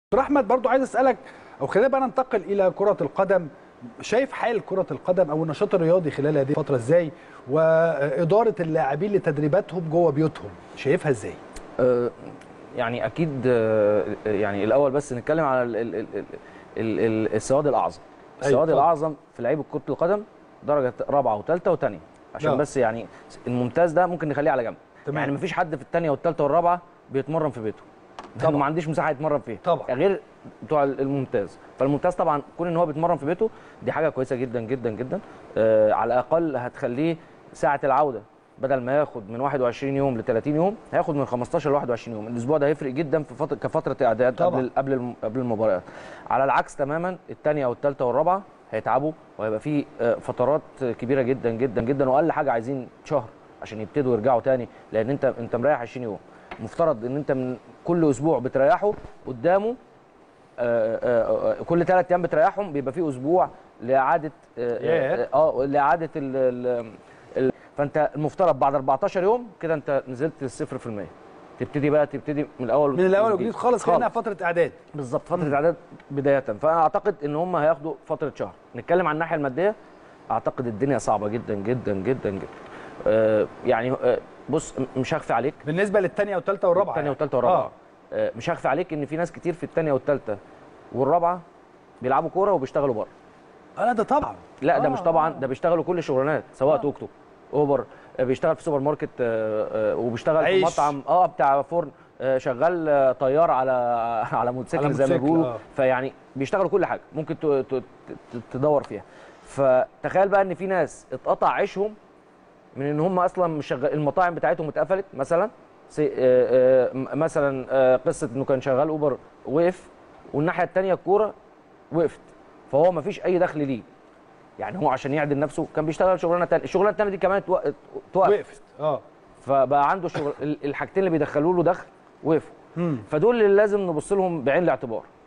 دكتور احمد برضو عايز اسالك، او خلينا بقى ننتقل الى كره القدم. شايف حال كره القدم او النشاط الرياضي خلال هذه الفتره ازاي، واداره اللاعبين لتدريباتهم جوه بيوتهم شايفها ازاي؟ يعني اكيد، يعني الاول بس نتكلم على السواد الاعظم. السواد الاعظم في لعيبه كره القدم درجه رابعه وثالثه وثانيه، عشان بس يعني الممتاز ده ممكن نخليه على جنب. يعني مفيش حد في الثانيه والثالثه والرابعه بيتمرن في بيته، طبعا ما عنديش مساحه يتمرن فيها طبعا غير بتوع الممتاز. فالممتاز طبعا كون ان هو بيتمرن في بيته دي حاجه كويسه جدا جدا جدا. على الاقل هتخليه ساعه العوده بدل ما ياخد من 21 يوم ل 30 يوم هياخد من 15 ل 21 يوم. الاسبوع ده هيفرق جدا في كفتره اعداد قبل المباريات. على العكس تماما الثانيه والثالثه والرابعه هيتعبوا، وهيبقى في فترات كبيره جدا جدا جدا، واقل حاجه عايزين شهر عشان يبتدوا يرجعوا تاني، لان انت مريح 20 يوم. مفترض ان انت من كل اسبوع بتريحه قدامه، كل 3 ايام بتريحهم بيبقى في اسبوع لاعاده لاعاده فانت المفترض بعد 14 يوم كده انت نزلت 0%، تبتدي من الاول وجديد خالص، كانها فتره اعداد. بالظبط، فتره اعداد بدايه. فانا اعتقد ان هم هياخدوا فتره شهر. نتكلم عن الناحيه الماديه، اعتقد الدنيا صعبه جدا جدا جدا جدا. يعني بص، مش هخفي عليك بالنسبه للثانيه والثالثه والرابعه، الثانيه والثالثه والرابعه مش هخفي عليك ان في ناس كتير في الثانيه والثالثه والرابعه بيلعبوا كوره وبيشتغلوا بره. لا ده طبعا، لا ده مش طبعا، ده بيشتغلوا كل شغلانات، سواء توك توك، اوبر، بيشتغل في سوبر ماركت، وبيشتغل في مطعم بتاع فرن، شغال طيار على موتوسيكل زي ما بيقولوا. فيعني بيشتغلوا كل حاجه ممكن تدور فيها. فتخيل بقى ان في ناس اتقطع عيشهم من ان هم اصلا مش شغال، المطاعم بتاعتهم اتقفلت مثلا، مثلا قصه انه كان شغال اوبر وقف، والناحيه الثانيه الكوره وقفت، فهو ما فيش اي دخل ليه. يعني هو عشان يعدل نفسه كان بيشتغل شغلانه ثانيه، الشغلانه الثانيه دي كمان وقفت. فبقى عنده الحاجتين اللي بيدخلوا له دخل وقفوا. فدول اللي لازم نبص لهم بعين الاعتبار.